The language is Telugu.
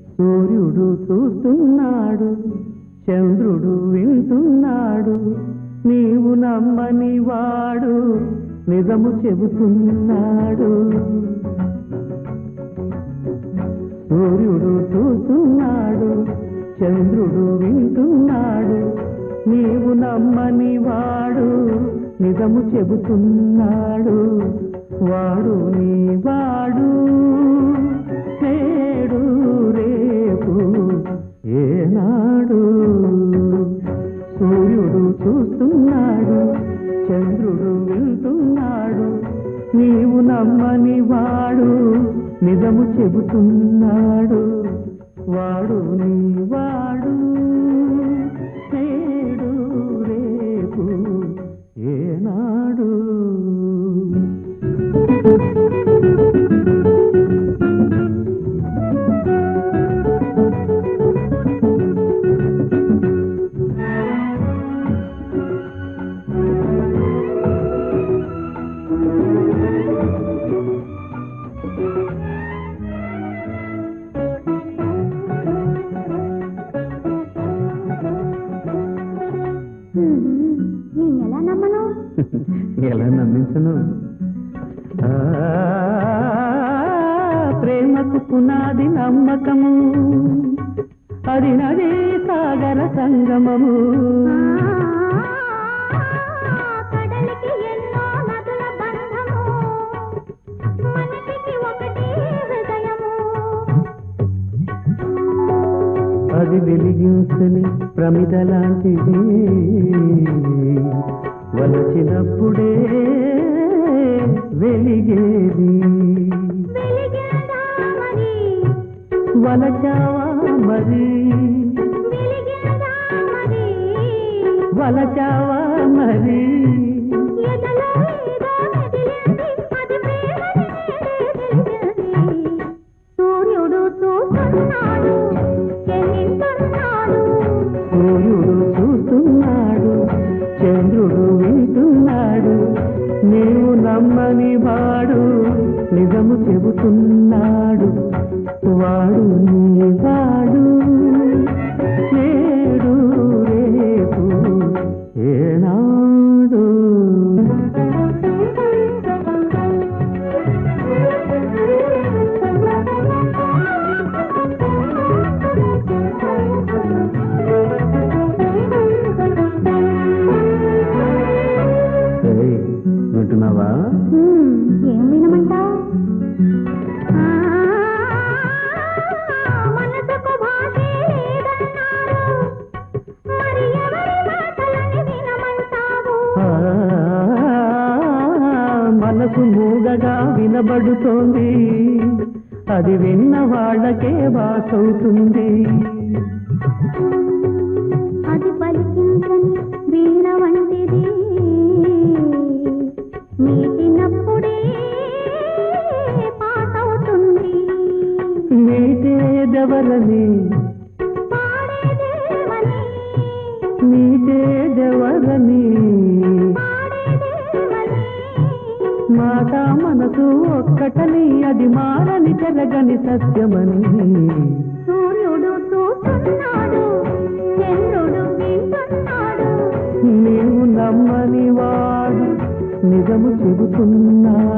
సూర్యుడు చూస్తున్నాడు, చంద్రుడు వింటున్నాడు, నీవు నమ్మని వాడు నిజము చెబుతున్నాడు. సూర్యుడు చూస్తున్నాడు, చంద్రుడు వింటున్నాడు, నీవు నమ్మని వాడు నిజము చెబుతున్నాడు. వాడు నీ వాడు, నేడు రేపు ఏనాడు. సూర్యుడు చూస్తున్నాడు, చంద్రుడు వింటున్నాడు, నీవు నమ్మని వాడు నిజము చెబుతున్నాడు. వాడు నీ వాడు, నేడు రేపు ఏనాడు. ఎలా నమ్మను? ఎలా నమ్మించను? ప్రేమకు పునాది నమ్మకము, అది నది సాగర సంగమము. కడలికి ఎన్నో నదుల బంధము, మనిషికి ఒకటే హృదయము. అది వెలిగించని ప్రమిద లాంటిది, వలచినప్పుడే వెలిగేది. వలచావా మరి, వలచావా మరి. సూర్యుడు చూస్తున్నాడు, సూర్యుడు చూస్తున్నాడు, చంద్రుడు వింటున్నాడు, నీవు నమ్మని వాడు నిజము చెబుతున్నాడు. వాడు నీ వాడు, నేడు రేపు ఏనాడు. వింటున్నావా? ఏం వినమంటావు? మనసుకు భాషే లేదన్నారు, మరి ఎవరి మాటలని వినమంటావు? మనసు మూగగా వినబడుతోంది, అది విన్న వాళ్ళకే భాసవుతుంది. అది పలికించని వీణ వంటిది, మీటినప్పుడే పాటవుతుంది. మీటేదెవరని, పాడేదేవని, మీటేదెవరని, పాడేదేవని. మాట మనసు ఒక్కటని, అది మారని జరగని సత్యమని. సూర్యుడు చూస్తున్నాడు, చంద్రుడు వింటున్నాడు, నీవు నమ్మని వాడు నిజము చెబుతున్నాడు.